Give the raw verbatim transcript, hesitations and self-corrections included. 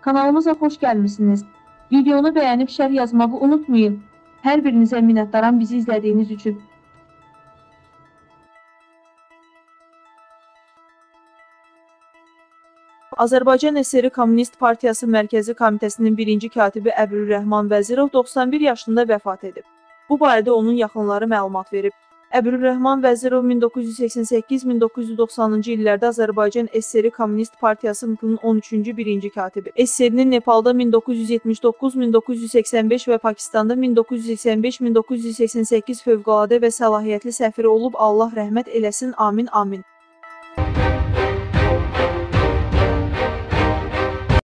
Kanalımıza hoş gelmişsiniz. Videonu beğenip şərh yazmağı unutmayın. Hər birinizə minnətdaram bizi izlədiyiniz üçün. Azərbaycan S S R Kommunist Partiyası Mərkəzi Komitəsinin birinci katibi Əbdülrəhman Vəzirov doxsan bir yaşında vəfat edib. Bu barədə onun yaxınları məlumat verib. Əbdülrəhman Vəzirov min doqquz yüz səksən səkkiz min doqquz yüz doxsanıncı illərdə Azərbaycan S S R Kommunist Partiyası M K-nın on üçüncü birinci katibi. S S R-nin Nepalda min doqquz yüz yetmiş doqquz min doqquz yüz səksən beş və Pakistanda min doqquz yüz səksən beş min doqquz yüz səksən səkkiz fövqəladə və səlahiyyətli səfiri olub. Allah rəhmət eləsin, amin, amin.